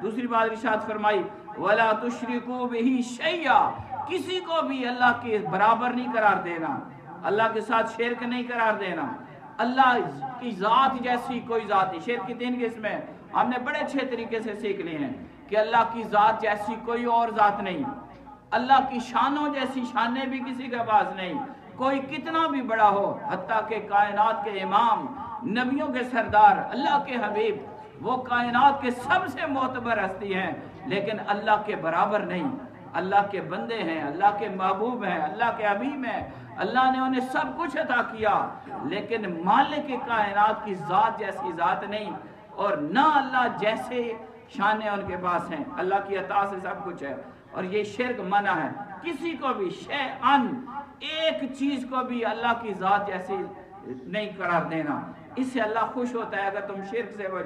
दूसरी बात इरशाद फरमाई, वला तुशरिकू बिही शैया, किसी को भी अल्लाह के बराबर नहीं करार देना, अल्लाह के साथ शिरक नहीं करार देना। अल्लाह की जात जैसी कोई जात नहीं। शिरक की 3 किस्में हैं, हमने बड़े अच्छे तरीके से सीख लिए हैं कि अल्लाह की जात जैसी कोई और जात नहीं, अल्लाह की शानों जैसी शानें भी किसी के पास नहीं। कोई कितना भी बड़ा हो, हत्ता के कायनात के इमाम, नबियों के सरदार, अल्लाह के हबीब, वो कायनात के सबसे मोतबर हस्ती हैं, लेकिन अल्लाह के बराबर नहीं। अल्लाह के बंदे हैं, अल्लाह के महबूब हैं, अल्लाह के हबीब हैं, अल्लाह ने उन्हें सब कुछ अता किया, लेकिन मालिक के कायनात की जात जैसी जात नहीं, और ना अल्लाह जैसे शानें उनके पास हैं। अल्लाह की अता से सब कुछ है, और ये शिरक मना है। किसी को भी शैअन, एक चीज को भी अल्लाह की जात जैसी नहीं करार देना, इससे अल्लाह खुश होता है। अगर तुम शिरक से